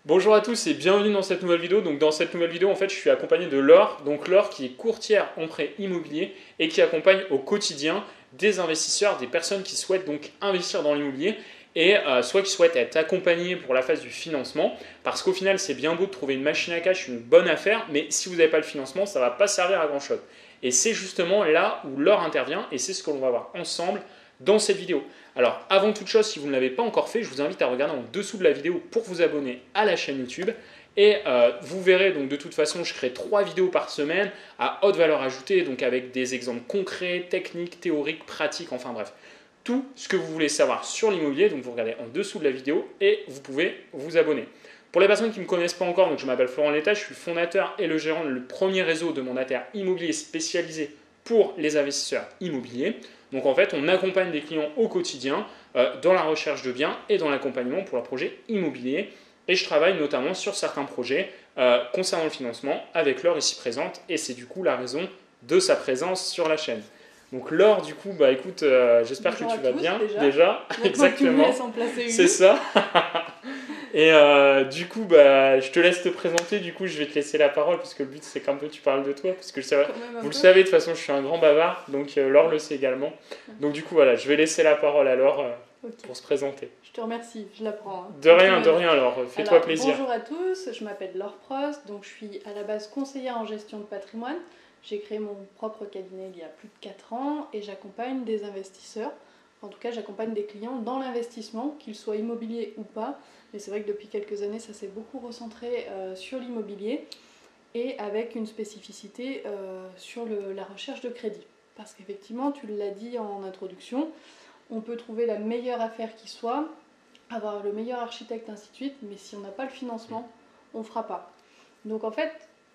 Bonjour à tous et bienvenue dans cette nouvelle vidéo. Donc dans cette nouvelle vidéo, en fait, je suis accompagné de Laure. Donc Laure qui est courtière en prêt immobilier et qui accompagne au quotidien des investisseurs, des personnes qui souhaitent donc investir dans l'immobilier et soit qui souhaitent être accompagnés pour la phase du financement. Parce qu'au final, c'est bien beau de trouver une machine à cash, une bonne affaire, mais si vous n'avez pas le financement, ça ne va pas servir à grand chose. Et c'est justement là où Laure intervient et c'est ce que l'on va voir ensemble dans cette vidéo. Alors, avant toute chose, si vous ne l'avez pas encore fait, je vous invite à regarder en dessous de la vidéo pour vous abonner à la chaîne YouTube. Et vous verrez, donc de toute façon, je crée 3 vidéos par semaine à haute valeur ajoutée, donc avec des exemples concrets, techniques, théoriques, pratiques, enfin bref. Tout ce que vous voulez savoir sur l'immobilier, donc vous regardez en dessous de la vidéo et vous pouvez vous abonner. Pour les personnes qui ne me connaissent pas encore, donc je m'appelle Florent Létard, je suis fondateur et le gérant du premier réseau de mandataires immobiliers spécialisé pour les investisseurs immobiliers. Donc en fait, on accompagne des clients au quotidien dans la recherche de biens et dans l'accompagnement pour leurs projets immobiliers. Et je travaille notamment sur certains projets concernant le financement avec Laure ici présente. Et c'est du coup la raison de sa présence sur la chaîne. Donc Laure, du coup, bah écoute, j'espère que tu vas bien déjà. Exactement. C'est ça. Et du coup, bah, je te laisse te présenter. Du coup, je vais te laisser la parole parce que le but, c'est qu'un peu tu parles de toi. Parce que vous le savez, de toute façon, je suis un grand bavard. Donc, Laure le sait également. Donc, du coup, voilà, je vais laisser la parole à Laure pour se présenter. Je te remercie, je la prends. De rien, Laure. Fais-toi plaisir. Bonjour à tous, je m'appelle Laure Prost. Donc, je suis à la base conseillère en gestion de patrimoine. J'ai créé mon propre cabinet il y a plus de 4 ans et j'accompagne des investisseurs. En tout cas, j'accompagne des clients dans l'investissement, qu'ils soient immobiliers ou pas. Mais c'est vrai que depuis quelques années, ça s'est beaucoup recentré sur l'immobilier et avec une spécificité sur la recherche de crédit. Parce qu'effectivement, tu l'as dit en introduction, on peut trouver la meilleure affaire qui soit, avoir le meilleur architecte, ainsi de suite, mais si on n'a pas le financement, on ne fera pas. Donc en fait,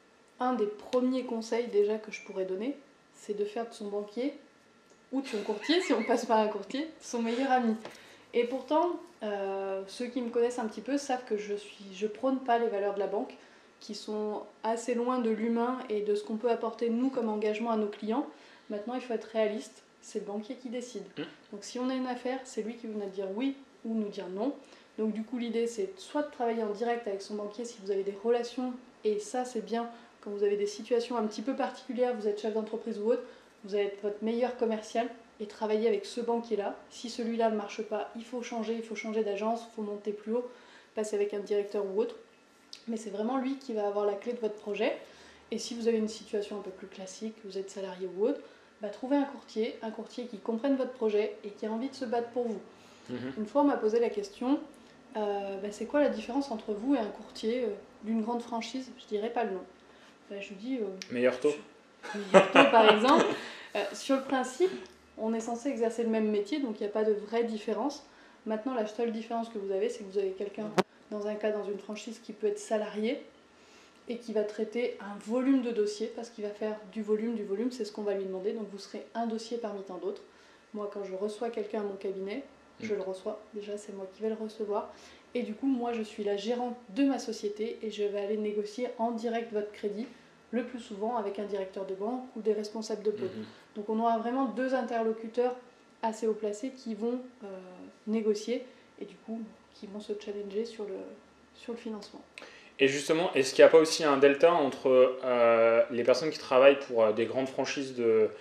un des premiers conseils déjà que je pourrais donner, c'est de faire de son banquier ou de son courtier, si on passe par un courtier, son meilleur ami. Et pourtant, ceux qui me connaissent un petit peu savent que je prône pas les valeurs de la banque, qui sont assez loin de l'humain et de ce qu'on peut apporter nous comme engagement à nos clients. Maintenant, il faut être réaliste, c'est le banquier qui décide. Donc si on a une affaire, c'est lui qui va nous dire oui ou nous dire non. Donc du coup, l'idée, c'est soit de travailler en direct avec son banquier si vous avez des relations, et ça, c'est bien quand vous avez des situations un petit peu particulières, vous êtes chef d'entreprise ou autre, vous allez être votre meilleur commercial et travailler avec ce banquier-là. Si celui-là ne marche pas, il faut changer d'agence, il faut monter plus haut, passer avec un directeur ou autre. Mais c'est vraiment lui qui va avoir la clé de votre projet. Et si vous avez une situation un peu plus classique, vous êtes salarié ou autre, bah, trouvez un courtier qui comprenne votre projet et qui a envie de se battre pour vous. Une fois, on m'a posé la question, c'est quoi la différence entre vous et un courtier d'une grande franchise? Je dirais pas le nom. Je vous dis... Meilleur taux. Meilleur taux, par exemple. Sur le principe, on est censé exercer le même métier, donc il n'y a pas de vraie différence. Maintenant, la seule différence que vous avez, c'est que vous avez quelqu'un, dans un cas, dans une franchise, qui peut être salarié et qui va traiter un volume de dossiers, parce qu'il va faire du volume, c'est ce qu'on va lui demander, donc vous serez un dossier parmi tant d'autres. Moi, quand je reçois quelqu'un à mon cabinet, je le reçois, déjà c'est moi qui vais le recevoir, et du coup, moi je suis la gérante de ma société et je vais aller négocier en direct votre crédit, le plus souvent avec un directeur de banque ou des responsables de pôle. Donc on aura vraiment 2 interlocuteurs assez haut placés qui vont négocier et du coup qui vont se challenger sur le financement. Et justement, est-ce qu'il n'y a pas aussi un delta entre les personnes qui travaillent pour des grandes franchises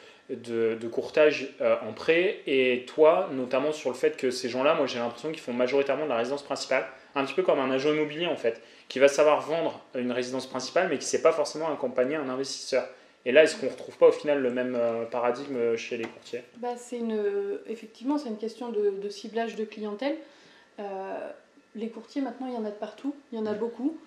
de courtage en prêt et toi, notamment sur le fait que ces gens-là, moi j'ai l'impression qu'ils font majoritairement de la résidence principale, un petit peu comme un agent immobilier en fait, qui va savoir vendre une résidence principale mais qui ne sait pas forcément accompagner un investisseur. Et là, est-ce qu'on ne retrouve pas au final le même paradigme chez les courtiers? Effectivement, c'est une question de ciblage de clientèle. Les courtiers, maintenant, il y en a de partout, il y en a beaucoup.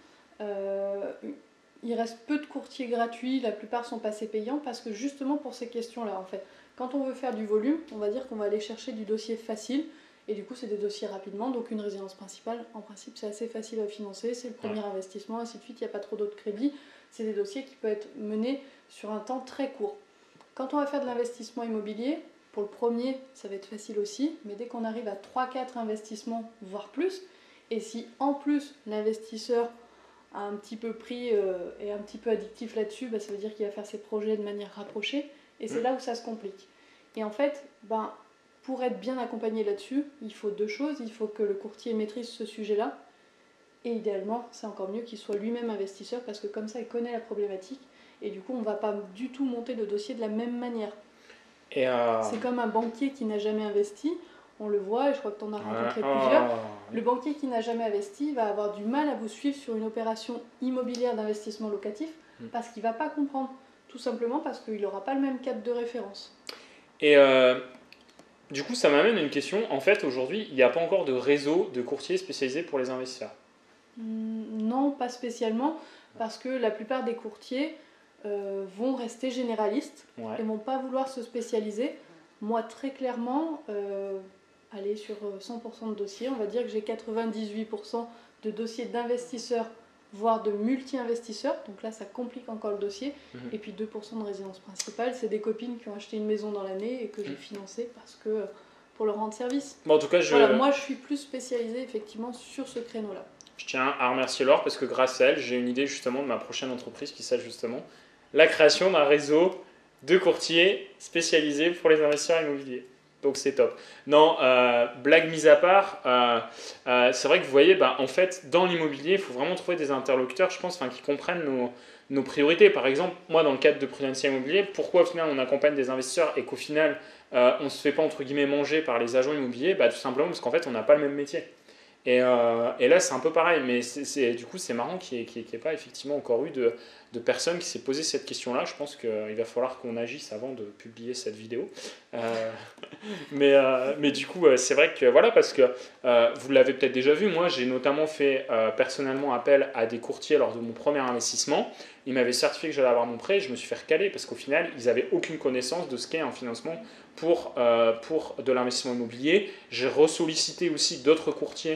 Il reste peu de courtiers gratuits, la plupart sont passés payants parce que justement pour ces questions-là, en fait, quand on veut faire du volume, on va dire qu'on va aller chercher du dossier facile et du coup c'est des dossiers rapidement, donc une résidence principale, en principe c'est assez facile à financer, c'est le premier investissement, ainsi de suite, il n'y a pas trop d'autres crédits, c'est des dossiers qui peuvent être menés sur un temps très court. Quand on va faire de l'investissement immobilier, pour le premier ça va être facile aussi, mais dès qu'on arrive à 3-4 investissements, voire plus, et si en plus l'investisseur un petit peu pris et un petit peu addictif là-dessus, ça veut dire qu'il va faire ses projets de manière rapprochée et c'est là où ça se complique. Et en fait, pour être bien accompagné là-dessus, il faut 2 choses. Il faut que le courtier maîtrise ce sujet-là Et idéalement, c'est encore mieux qu'il soit lui-même investisseur parce que comme ça, il connaît la problématique et du coup, on ne va pas du tout monter le dossier de la même manière. Et C'est comme un banquier qui n'a jamais investi, on le voit et je crois que tu en as rencontré ouais, plusieurs. oh, Le banquier qui n'a jamais investi va avoir du mal à vous suivre sur une opération immobilière d'investissement locatif parce qu'il ne va pas comprendre. Tout simplement parce qu'il n'aura pas le même cadre de référence. Et du coup, ça m'amène à une question. En fait, aujourd'hui, il n'y a pas encore de réseau de courtiers spécialisés pour les investisseurs. Non, pas spécialement, parce que la plupart des courtiers vont rester généralistes Ouais. et ne vont pas vouloir se spécialiser. Moi, très clairement, aller sur 100% de dossiers, on va dire que j'ai 98% de dossiers d'investisseurs, voire de multi-investisseurs. Donc là, ça complique encore le dossier. Et puis 2% de résidence principale, c'est des copines qui ont acheté une maison dans l'année et que j'ai financé parce que pour leur rendre service. Bon, en tout cas, Voilà, moi, je suis plus spécialisée effectivement sur ce créneau-là. je tiens à remercier Laure parce que grâce à elle, j'ai une idée justement de ma prochaine entreprise qui s'appelle justement la création d'un réseau de courtiers spécialisés pour les investisseurs immobiliers. Donc c'est top. Non, blague mise à part, c'est vrai que vous voyez, en fait, dans l'immobilier, il faut vraiment trouver des interlocuteurs, je pense, qui comprennent nos priorités. Par exemple, moi, dans le cadre de Prudential Immobilier, pourquoi au final on accompagne des investisseurs et qu'au final on ne se fait pas entre guillemets manger par les agents immobiliers? Tout simplement parce qu'en fait, on n'a pas le même métier. Et là, c'est un peu pareil, mais du coup, c'est marrant qu'il n'y ait pas effectivement encore eu de personne qui s'est posé cette question-là. Je pense qu'il va falloir qu'on agisse avant de publier cette vidéo. Mais du coup, c'est vrai que voilà, parce que vous l'avez peut-être déjà vu, moi, j'ai notamment fait personnellement appel à des courtiers lors de mon premier investissement. Ils m'avaient certifié que j'allais avoir mon prêt et je me suis fait recaler parce qu'au final, ils n'avaient aucune connaissance de ce qu'est un financement pour de l'investissement immobilier. J'ai ressollicité aussi d'autres courtiers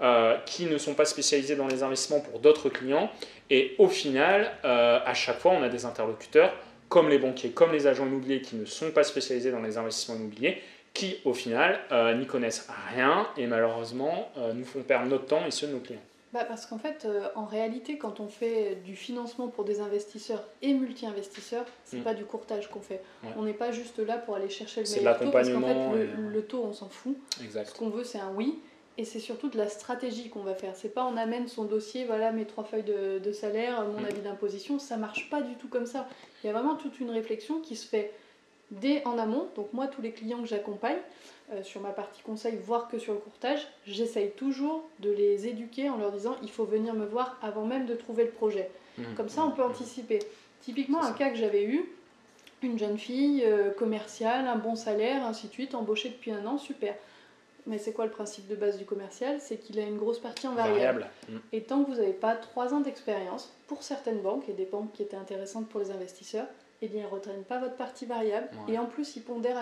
qui ne sont pas spécialisés dans les investissements pour d'autres clients. Et au final, à chaque fois, on a des interlocuteurs comme les banquiers, comme les agents immobiliers qui ne sont pas spécialisés dans les investissements immobiliers, qui au final n'y connaissent rien et malheureusement nous font perdre notre temps et ceux de nos clients. Parce qu'en fait, en réalité, quand on fait du financement pour des investisseurs et multi-investisseurs, c'est pas du courtage qu'on fait. Ouais. On n'est pas juste là pour aller chercher le meilleur taux, parce qu'en fait, le taux, on s'en fout. Exact. Ce qu'on veut, c'est un oui. Et c'est surtout de la stratégie qu'on va faire. C'est pas on amène son dossier, voilà mes 3 feuilles de salaire, mon avis d'imposition, ça marche pas du tout comme ça. Il y a vraiment toute une réflexion qui se fait dès en amont. Donc moi, tous les clients que j'accompagne, sur ma partie conseil, voire que sur le courtage, j'essaye toujours de les éduquer en leur disant il faut venir me voir avant même de trouver le projet. Comme ça, on peut anticiper. Typiquement, un cas que j'avais eu, une jeune fille commerciale, un bon salaire, ainsi de suite, embauchée depuis 1 an, super. Mais c'est quoi le principe de base du commercial? C'est qu'il a une grosse partie en variable. Et tant que vous n'avez pas 3 ans d'expérience, pour certaines banques, et des banques qui étaient intéressantes pour les investisseurs, eh bien, ils ne retiennent pas votre partie variable. Ouais. Et en plus, ils pondèrent à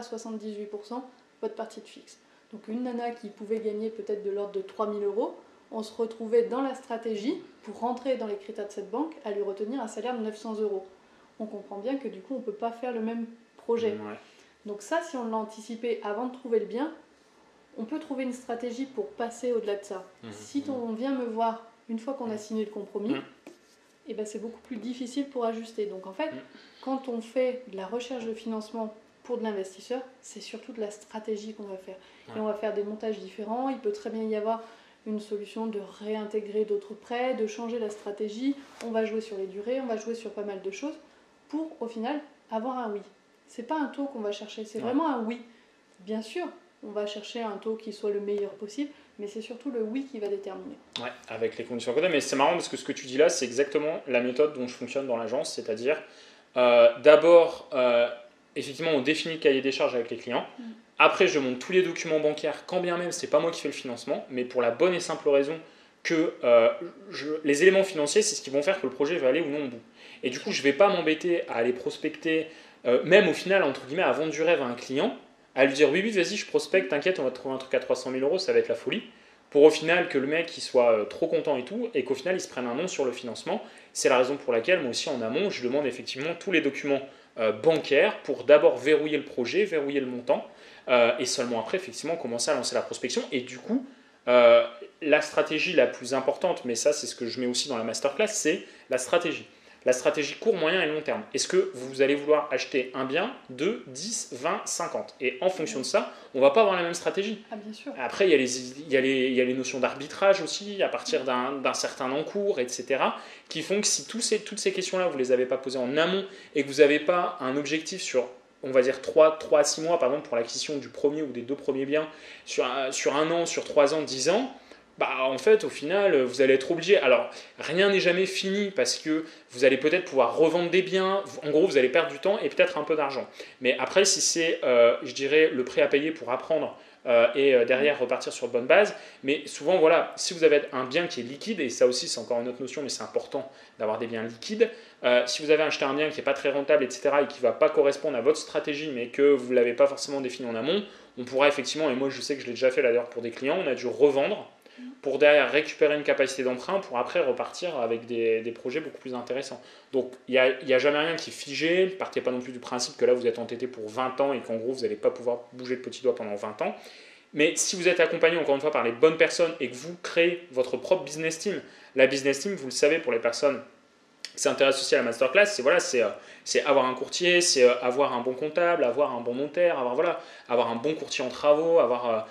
78% votre partie de fixe. Donc une nana qui pouvait gagner peut-être de l'ordre de 3 000 €, on se retrouvait dans la stratégie, pour rentrer dans les critères de cette banque, à lui retenir un salaire de 900 €. On comprend bien que du coup, on ne peut pas faire le même projet. Ouais. Donc ça, si on l'a anticipé avant de trouver le bien, on peut trouver une stratégie pour passer au-delà de ça. Si on vient me voir une fois qu'on a signé le compromis, et ben c'est beaucoup plus difficile pour ajuster. Donc en fait, quand on fait de la recherche de financement pour de l'investisseur, c'est surtout de la stratégie qu'on va faire. Et on va faire des montages différents. Il peut très bien y avoir une solution de réintégrer d'autres prêts, de changer la stratégie. On va jouer sur les durées, on va jouer sur pas mal de choses pour, au final, avoir un oui. C'est pas un taux qu'on va chercher, c'est vraiment un oui. Bien sûr, on va chercher un taux qui soit le meilleur possible, mais c'est surtout le oui qui va déterminer. Ouais, avec les conditions côté. Mais c'est marrant parce que ce que tu dis là, c'est exactement la méthode dont je fonctionne dans l'agence, c'est-à-dire d'abord, effectivement, on définit le cahier des charges avec les clients. Après, je monte tous les documents bancaires, quand bien même c'est pas moi qui fais le financement, mais pour la bonne et simple raison que les éléments financiers, c'est ce qui vont faire que le projet va aller ou non au bout. Et du coup, je vais pas m'embêter à aller prospecter, même au final, entre guillemets, à vendre du rêve à un client, à lui dire oui, vas-y, je prospecte, t'inquiète, on va te trouver un truc à 300 000 €, ça va être la folie. Pour au final que le mec il soit trop content et tout, et qu'au final il se prenne un nom sur le financement. C'est la raison pour laquelle, moi aussi en amont, je demande effectivement tous les documents bancaires pour d'abord verrouiller le projet, verrouiller le montant, et seulement après, effectivement, commencer à lancer la prospection. Et du coup, la stratégie la plus importante, mais ça c'est ce que je mets aussi dans la masterclass, c'est la stratégie. la stratégie court, moyen et long terme. Est-ce que vous allez vouloir acheter un bien, 2, 10, 20, 50? Et en fonction de ça, on ne va pas avoir la même stratégie. Ah, bien sûr. Après, il y a les notions d'arbitrage aussi, à partir d'un certain encours, etc., qui font que si toutes ces questions-là, vous ne les avez pas posées en amont et que vous n'avez pas un objectif sur, on va dire, 3 à 6 mois, par exemple, pour l'acquisition du premier ou des 2 premiers biens, sur un an, sur 3 ans, 10 ans, bah, en fait, au final, vous allez être obligé. Alors, rien n'est jamais fini parce que vous allez peut-être pouvoir revendre des biens. En gros, vous allez perdre du temps et peut-être un peu d'argent. Mais après, si c'est, je dirais, le prêt à payer pour apprendre et derrière repartir sur de bonnes bases. Mais souvent, voilà, si vous avez un bien qui est liquide, et ça aussi, c'est encore une autre notion, mais c'est important d'avoir des biens liquides. Si vous avez acheté un bien qui n'est pas très rentable, etc., et qui ne va pas correspondre à votre stratégie, mais que vous ne l'avez pas forcément défini en amont, on pourra effectivement, et moi je sais que je l'ai déjà fait là d'ailleurs pour des clients, on a dû revendre pour derrière récupérer une capacité d'emprunt pour après repartir avec des projets beaucoup plus intéressants. Donc il n'y a jamais rien qui est figé, ne partez pas non plus du principe que là vous êtes entêté pour 20 ans et qu'en gros vous n'allez pas pouvoir bouger le petit doigt pendant 20 ans. Mais si vous êtes accompagné encore une fois par les bonnes personnes et que vous créez votre propre business team, la business team, vous le savez pour les personnes qui s'intéressent aussi à la masterclass, c'est avoir un courtier, c'est avoir un bon comptable, avoir un bon notaire, avoir un bon courtier en travaux, avoir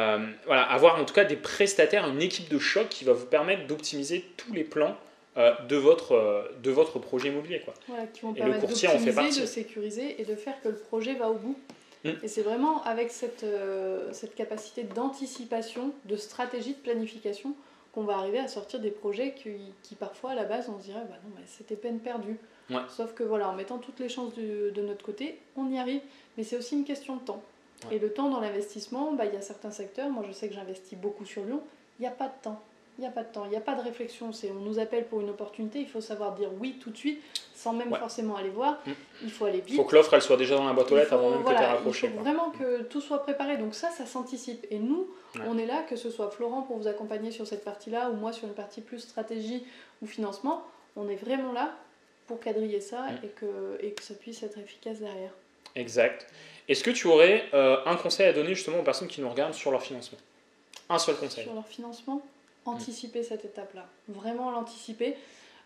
en tout cas des prestataires, une équipe de choc qui va vous permettre d'optimiser tous les plans de votre projet immobilier, quoi. Voilà, qui vont Et le permettre courtier en fait partie. de sécuriser et de faire que le projet va au bout. Et c'est vraiment avec cette capacité d'anticipation, de stratégie, de planification qu'on va arriver à sortir des projets qui parfois à la base on se dirait bah non mais c'était peine perdue. Ouais. Sauf que voilà, en mettant toutes les chances de notre côté, on y arrive. Mais c'est aussi une question de temps. Ouais. Et le temps dans l'investissement, bah, y a certains secteurs, moi je sais que j'investis beaucoup sur Lyon, il n'y a pas de temps. Il n'y a pas de temps, il n'y a pas de réflexion. On nous appelle pour une opportunité, il faut savoir dire oui tout de suite, sans même forcément aller voir. Il faut aller vite. Il faut que l'offre elle soit déjà dans la boîte aux lettres avant même que tu aies raccroché. Il faut vraiment que tout soit préparé. Donc ça s'anticipe. Et nous, on est là, que ce soit Florent pour vous accompagner sur cette partie-là, ou moi sur une partie plus stratégie ou financement, on est vraiment là pour quadriller ça et que ça puisse être efficace derrière. Exact. Est-ce que tu aurais un conseil à donner justement aux personnes qui nous regardent sur leur financement? Un seul conseil. Sur leur financement, anticiper cette étape-là. Vraiment l'anticiper.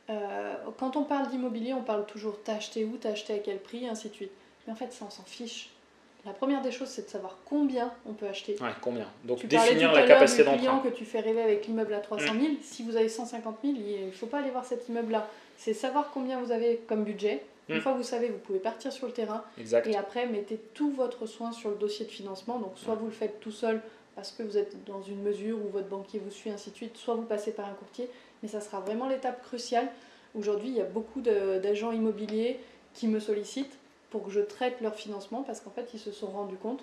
Quand on parle d'immobilier, on parle toujours t'as acheté où, t'as acheté à quel prix, et ainsi de suite. Mais en fait, ça, on s'en fiche. La première des choses, c'est de savoir combien on peut acheter. Ouais, combien. Donc tu définir la capacité d'emprunt. Tu parlais que tu fais rêver avec l'immeuble à 300 000. Si vous avez 150 000, il ne faut pas aller voir cet immeuble-là. C'est savoir combien vous avez comme budget. Une fois que vous savez, vous pouvez partir sur le terrain. Exact. Et après, mettez tout votre soin sur le dossier de financement. Donc, soit vous le faites tout seul parce que vous êtes dans une mesure où votre banquier vous suit, ainsi de suite. Soit vous passez par un courtier. Mais ça sera vraiment l'étape cruciale. Aujourd'hui, il y a beaucoup d'agents immobiliers qui me sollicitent pour que je traite leur financement parce qu'en fait, ils se sont rendus compte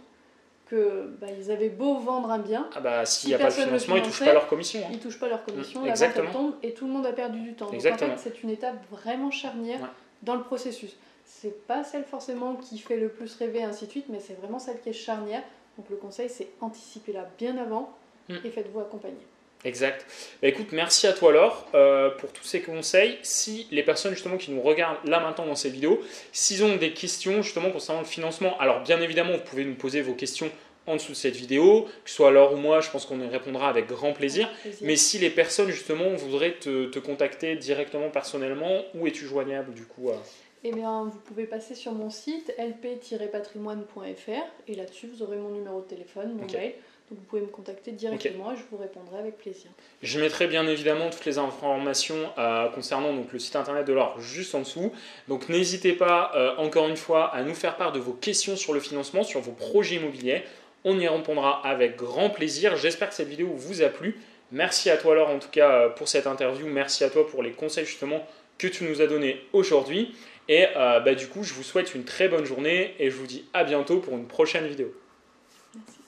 que ils avaient beau vendre un bien. Ah bah, s'il n'y a pas de financement, ils ne touchent pas leur commission. Ils ne touchent pas leur commission, la Exactement. vente tombe et tout le monde a perdu du temps. Exactement. Donc en fait, c'est une étape vraiment charnière dans le processus. C'est pas celle forcément qui fait le plus rêver, ainsi de suite, mais c'est vraiment celle qui est charnière. Donc le conseil, c'est anticipez-la bien avant et faites-vous accompagner. Exact. Bah, écoute, merci à toi Laure pour tous ces conseils. Si les personnes justement qui nous regardent là maintenant dans ces vidéos, s'ils ont des questions justement concernant le financement, alors bien évidemment vous pouvez nous poser vos questions en dessous de cette vidéo, que ce soit Laure ou moi, je pense qu'on y répondra avec grand plaisir. Mais si les personnes justement voudraient te contacter directement personnellement, où es-tu joignable du coup Eh bien, vous pouvez passer sur mon site lp-patrimoine.fr et là-dessus vous aurez mon numéro de téléphone, mon mail. Donc vous pouvez me contacter directement et je vous répondrai avec plaisir. Je mettrai bien évidemment toutes les informations concernant donc, le site internet de Laure juste en dessous. Donc n'hésitez pas encore une fois à nous faire part de vos questions sur le financement, sur vos projets immobiliers. On y répondra avec grand plaisir. J'espère que cette vidéo vous a plu. Merci à toi Laure en tout cas pour cette interview. Merci à toi pour les conseils justement que tu nous as donnés aujourd'hui. Et du coup je vous souhaite une très bonne journée et je vous dis à bientôt pour une prochaine vidéo. Merci.